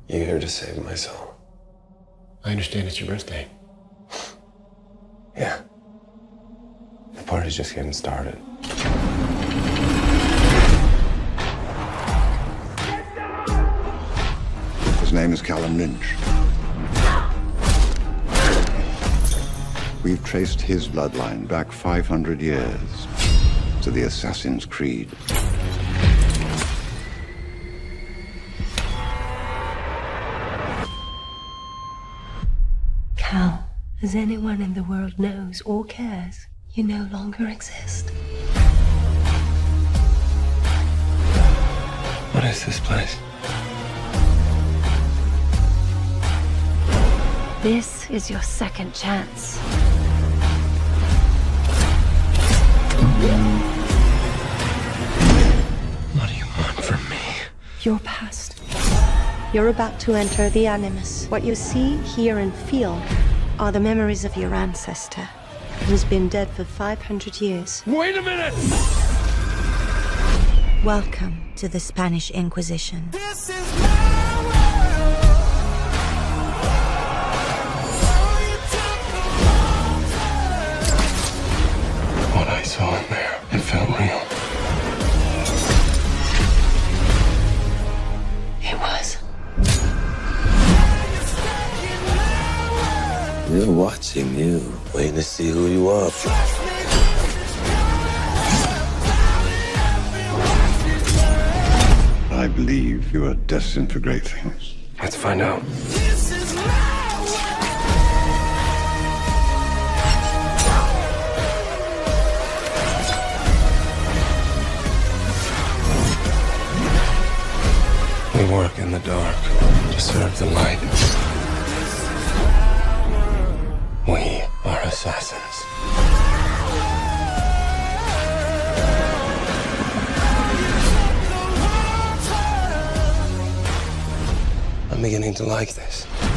You here to save my soul? I understand it's your birthday. Yeah. The party's just getting started. His name is Callum Lynch. We've traced his bloodline back 500 years to the Assassin's Creed. Cal, as anyone in the world knows or cares, you no longer exist. What is this place? This is your second chance. What do you want from me? Your past. You're about to enter the Animus. What you see, hear, and feel are the memories of your ancestor, who's been dead for 500 years. Wait a minute! Welcome to the Spanish Inquisition. This is my world. Oh, you took the wrong turn. What I saw in there, it felt real. It was. We're watching you, waiting to see who you are. I believe you are destined for great things. Let's find out. This is my We work in the dark to serve the light. We are assassins. I'm beginning to like this.